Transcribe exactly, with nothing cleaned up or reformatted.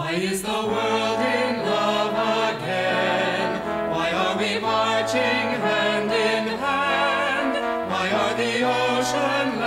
Why is the world in love again? Why are we marching hand in hand? Why are the ocean